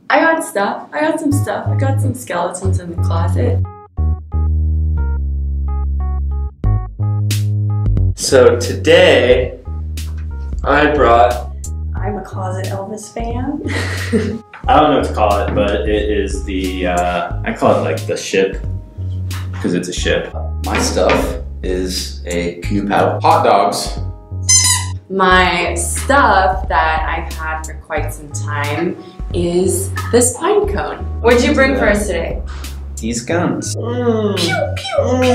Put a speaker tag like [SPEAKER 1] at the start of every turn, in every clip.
[SPEAKER 1] I got stuff. I got some stuff. I got some skeletons in the closet.
[SPEAKER 2] So today, I brought...
[SPEAKER 3] I'm a closet Elvis fan.
[SPEAKER 4] I don't know what to call it, but it is the, I call it like the ship, because it's a ship.
[SPEAKER 5] My stuff is a canoe paddle. Hot dogs.
[SPEAKER 1] My stuff that I've had for quite some time is this pine cone. What'd you bring for us today?
[SPEAKER 5] These guns.
[SPEAKER 1] Pew, pew.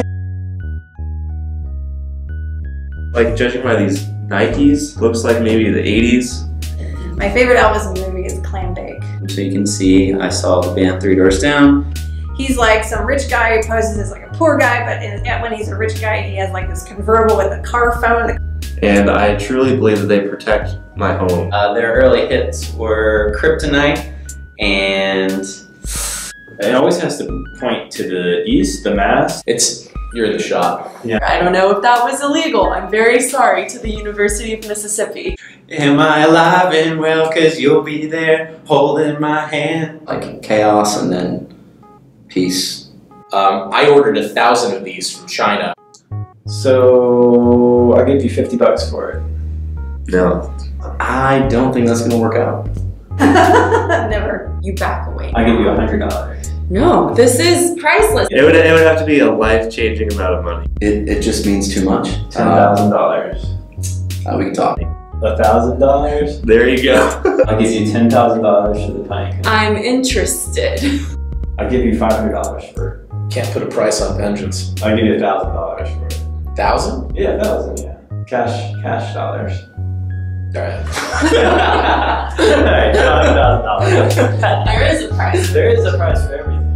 [SPEAKER 2] Like, judging by these Nikes, looks like maybe the 80s.
[SPEAKER 3] My favorite Elvis movie is Clam Bake.
[SPEAKER 5] So you can see, I saw the band Three Doors Down.
[SPEAKER 3] He's like some rich guy who poses as like a poor guy, but when he's a rich guy, he has like this convertible with a car phone.
[SPEAKER 2] And I truly believe that they protect my home.
[SPEAKER 5] Their early hits were Kryptonite and...
[SPEAKER 4] It always has to point to the east, the mast.
[SPEAKER 5] You're in the shop.
[SPEAKER 4] Yeah.
[SPEAKER 1] I don't know if that was illegal. I'm very sorry to the University of Mississippi.
[SPEAKER 5] Am I alive and well, cause you'll be there holding my hand. Like chaos and then peace.
[SPEAKER 6] I ordered 1,000 of these from China.
[SPEAKER 4] So I'll give you $50 for it.
[SPEAKER 2] No.
[SPEAKER 5] I don't think that's gonna work out.
[SPEAKER 3] Never.
[SPEAKER 1] You back away.
[SPEAKER 4] I'll give you $100.
[SPEAKER 1] No, this is priceless.
[SPEAKER 2] It would have to be a life-changing amount of money.
[SPEAKER 5] It just means too much.
[SPEAKER 4] $10,000.
[SPEAKER 5] We can talk.
[SPEAKER 4] $1,000?
[SPEAKER 2] There you go.
[SPEAKER 4] I'll give you $10,000 for the pine cone.
[SPEAKER 1] I'm interested.
[SPEAKER 4] I'll give you $500 for it.
[SPEAKER 6] Can't put a price on vengeance.
[SPEAKER 4] I'll give you $1,000 for it.
[SPEAKER 6] 1,000?
[SPEAKER 4] Yeah, 1,000, yeah. Cash dollars.
[SPEAKER 6] Alright.
[SPEAKER 4] Alright, $1,000.
[SPEAKER 1] There is a price.
[SPEAKER 4] There is a price for everything.